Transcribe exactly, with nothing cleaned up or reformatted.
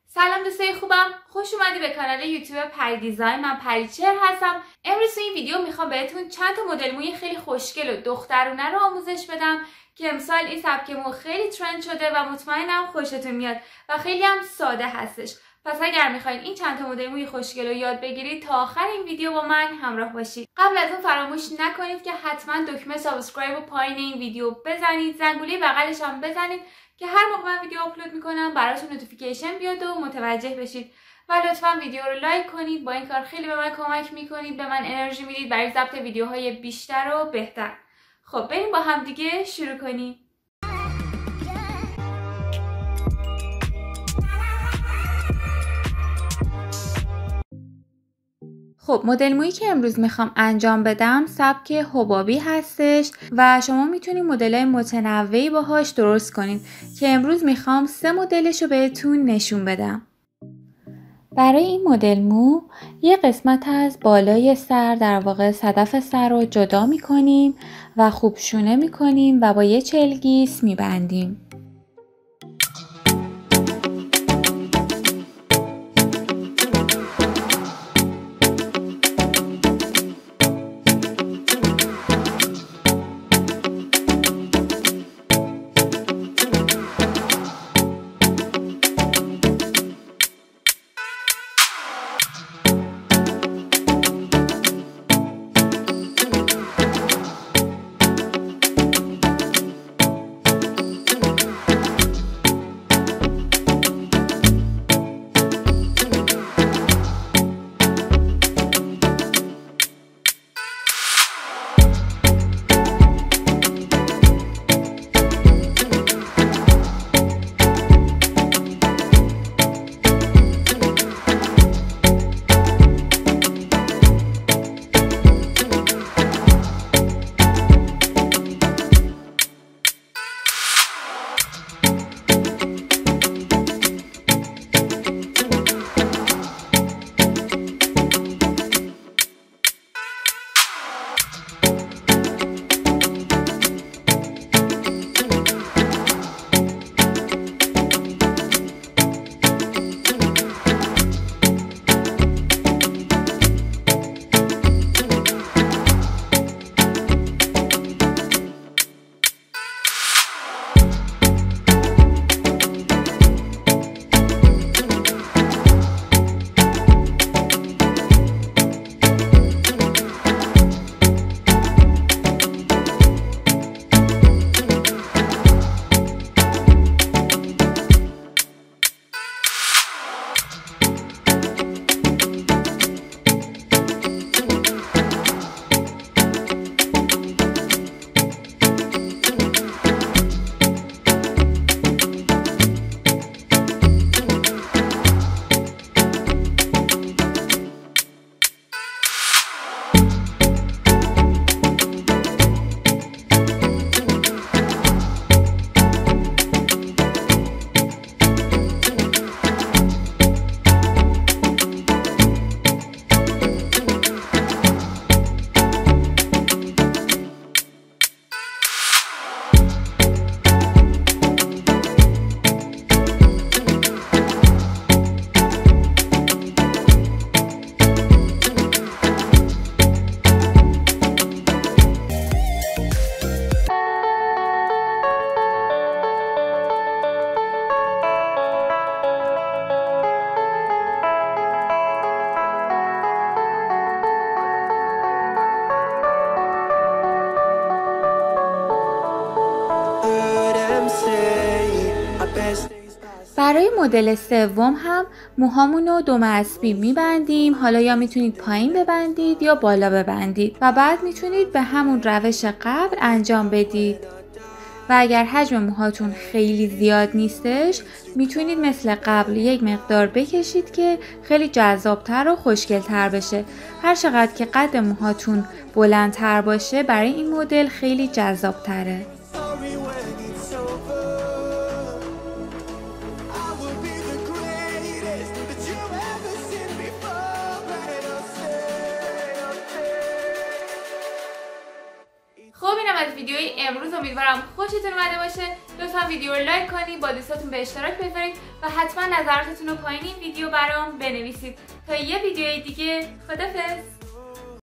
سلام دوستای خوبم، خوش اومدی به کانال یوتیوب پری دیزاین. من پریچهر هستم. امروز تو این ویدیو میخوام بهتون چند تا مدل موی خیلی خوشگل و دخترونه رو آموزش بدم که امسال این سبک مو خیلی ترند شده و مطمئنم خوشتون میاد و خیلی هم ساده هستش. پس اگر میخواین این چند تا مدل موی خوشگل رو یاد بگیرید تا آخر این ویدیو با من همراه باشید. قبل از اون فراموش نکنید که حتما دکمه سابسکرایب و پایین این ویدیو بزنید، زنگوله بغلش هم بزنید که هر موقع من ویدیو آپلود میکنم براتون نوتیفیکیشن بیاد و متوجه بشید و لطفا ویدیو رو لایک کنید. با این کار خیلی به من کمک میکنید، به من انرژی میدید برای ضبط ویدیوهای بیشتر و بهتر. خب بریم با هم دیگه شروع کنیم. خب مدل مویی که امروز میخوام انجام بدم سبک حبابی هستش و شما میتونید مدل‌های متنوعی باهاش درست کنید که امروز میخوام سه مدلش رو بهتون نشون بدم. برای این مدل مو یه قسمت از بالای سر، در واقع صدف سر رو جدا میکنیم و خوب شونه میکنیم و با یه چلگیس میبندیم. برای مدل سوم هم موهامون رو دم اسبی میبندیم. حالا یا میتونید پایین ببندید یا بالا ببندید و بعد میتونید به همون روش قبل انجام بدید. و اگر حجم موهاتون خیلی زیاد نیستش میتونید مثل قبل یک مقدار بکشید که خیلی جذابتر و خوشگلتر بشه. هر چقدر که قد موهاتون بلندتر باشه برای این مدل خیلی جذابتره. ویدیوی امروز. امیدوارم خوشتون اومده باشه. لطفا ویدیو رو لایک کنید، با دوستاتون به اشتراک بذارید و حتما نظراتتون رو پایین این ویدیو برام بنویسید. تا یه ویدیوی دیگه، خدافظ.